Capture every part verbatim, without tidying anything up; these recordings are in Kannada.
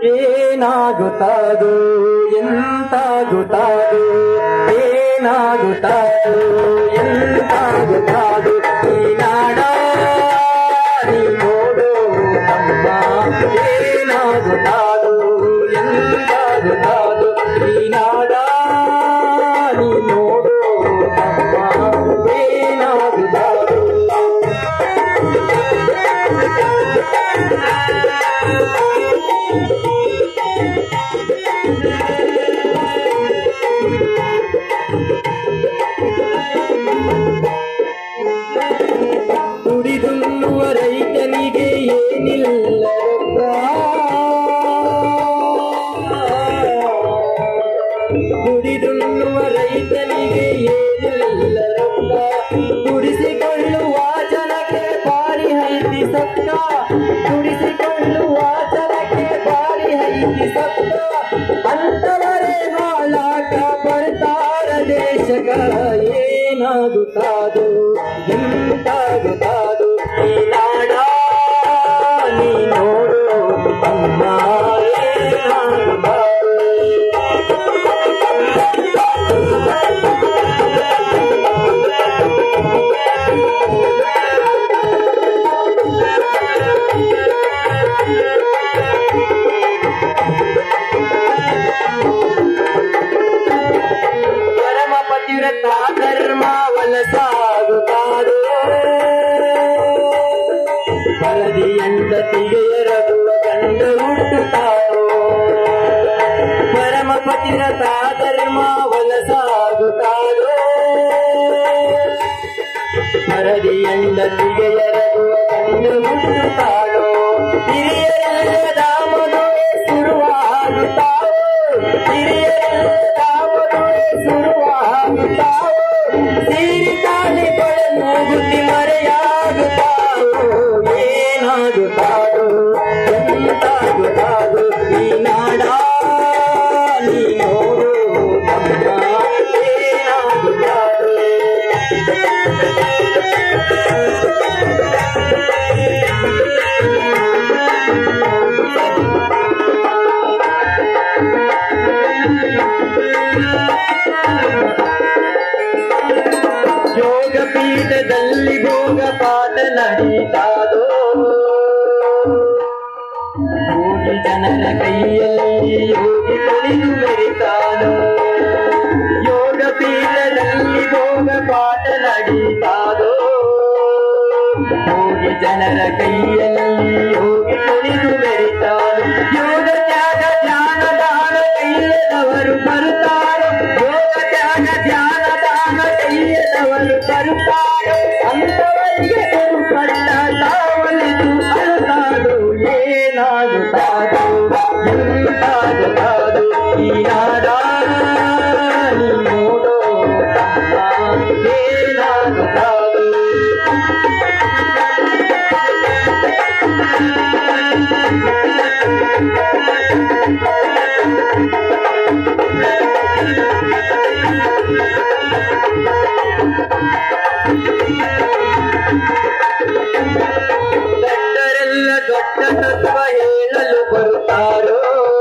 ಏನಾಗುತ್ತಾದು ಎಂತಾಗುತ್ತಾದು ಏನಾಗುತ್ತಾದು ಎಂತಾಗುತ್ತಾದು ಈ ನಾಡ ನೀ ನೋಡು ತಮ್ಮ ಏನಾಗುತ್ತಾದು ಎಂತಾಗುತ್ತಾದು ಈ ನಾಡ ನೀ ನೋಡು ತಮ್ಮ ಏನಾಗುತ್ತಾದು ದುಡಿದುಣ್ಣುವ ರೈತನಿಗೆ ಏನಿಲ್ಲ ರೊಕ್ಕ ದುಡಿದುಣ್ಣುವ ರೈತನಿಗೆ ಏನಿಲ್ಲ ರೊಕ್ಕ ದುಡಿಸಿಕೊಳ್ಳುವ ಜನಕ್ಕೆ ಬಾರಿ ಹೈತಿ ಸತ್ತ ದುಡಿಸಿಕೊಳ್ಳುವ ಜನಕ್ಕೆ ಬಾರಿ ಹೈತಿ ಸತ್ತ ಅಂತವರೇ ಹಾಳಾಕ ಬರ್ತಾರ ದೇಶಕ ಏನಾಗುತ್ತಾದು ಎಂತಾಗುತ್ತಾದು ಈ ನಾಡ ನೀ ನೋಡು ತಮ್ಮ ಏನಾಗುತ್ತಾದು ಪರಮ ಪತಿವ್ರತ ಧರ್ಮ ವಲಸಾಗುತ್ತಾದು ಪರದಿ ಹೆಂಡತಿಗೆ ಎರಗುವ ಗಂಡ ಹುಟ್ಟುತ್ತಾರೋ ಪರಮ ಪತಿವ್ರತ ಧರ್ಮ ವಲಸಾಗುತ್ತಾರೋ ಪರದಿ ಹೆಂಡತಿಗೆ ಎರಗುವ ಗಂಡ ಹುಟ್ಟುತ್ತಾರೋ ಹಿರಿಯರೆಲ್ಲದ ಮದುವೆ ಶುರುವಾಗುತ್ತಾವೋ ಹಿರಿಯರೆಲ್ಲದ ಮದುವೆ ಶುರುವಾಗುತ್ತಾವೋ ಸೀರಿ ತಾಳಿ ಪಡೆದು ಗುದ್ದಿ ಮರೆಯಾಗುತ್ತಾವೋ ಏನಾಗುತ್ತಾದು ಎಂತಾಗುತ್ತಾದು ಈ ನಾಡ ನೀ ನೋಡು ತಮ್ಮ ಏನಾಗುತ್ತಾದು ಯೋಗ ಪೀಠದಲ್ಲಿ ಭೋಗ ಪಾಠ ನಡೀತಾದೋ ಕೋಟಿ ಜನರ ಕೈಯಲ್ಲಿ ಯೋಗಿ ಕುಳಿತು ಮೆರಿತಾನೋ ಯೋಗ ಪೀಠದಲ್ಲಿ ಭೋಗ ಪಾಠ ನಡೀತಾದೋ ಯೋಗಿ ಜನರ ಕೈಯಲ್ಲಿ ಯೋಗಿ ಕುಳಿತು ಮೆರಿತಾನೋ ಯೋಗ ತ್ಯಾಗ ಧ್ಯಾನ ದಾನ ಕೈಯದವರು ಬರುತ್ತಾರೋ ಯೋಗ ತ್ಯಾಗ ಧ್ಯಾನ ದಾನ ಕೈಯದವರು ಬರುತ್ತಾರೋ ಅಂತವರಿಗೆ ಗುರುಪಟ್ಟ ತಾವಲಿದು ಅಳುತ್ತಾರೋ ಏನಾಗುತ್ತಾದು ಎಂತಾಗುತ್ತಾದು ಈ ನಾಡ ನೀ ನೋಡೋ ತಮ್ಮ ಏನಾಗುತ್ತಾದು ದೊಡ್ಡರೆಲ್ಲ ದೊಡ್ಡ ತತ್ವ ಹೇಳಲು ಬರುತ್ತಾರೋ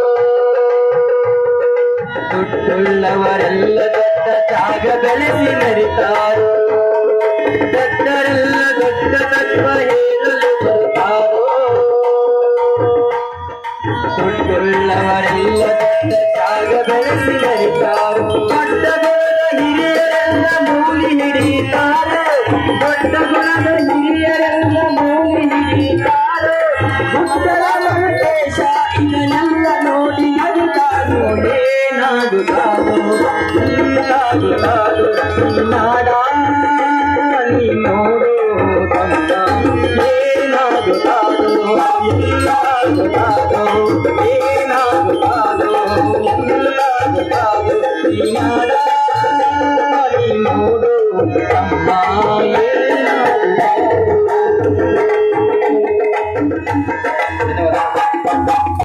ದುಡ್ಡುಳ್ಳವರೆಲ್ಲ ದೊಡ್ಡ ಜಾಗ ಬೆಳೆಸಿ ಮೆರಿತಾರೋ ದೊಡ್ಡರೆಲ್ಲ ದೊಡ್ಡ ತತ್ವ ಹೇಳಲು ಬರುತ್ತಾರೋ ದುಡ್ಡುಳ್ಳವರೆಲ್ಲ ದೊಡ್ಡ ಜಾಗ ಬೆಳೆಸಿ ಮೆರಿತಾರೋ ದೊಡ್ಡ ಗುಣದ ಹಿರಿಯರೆಲ್ಲ ಮೂಲಿ ಹಿಡಿಯುತ್ತಾರೆ ದೊಡ್ಡ ಗುಣದ ಹಿರಿಯರೆಲ್ಲ ಮೂಲಿ ಹಿಡಿಯುತ್ತಾರೆ ಉತ್ತರ ವೆಂಕಟೇಶ ಇದನ್ನೆಲ್ಲ ನೋಡಿ ನಗುತ್ತಾರೋ ಏನಾಗುತ್ತಾದೋ ಎಂತಾಗುತ್ತಾದೋ ಈ ನಾಡ ನೀ ನೋಡು ತಮ್ಮ ಏನಾಗುತ್ತಾದೋ ಎಂತಾಗುತ್ತಾದೋ ಏನಾಗುತ್ತಾದೋ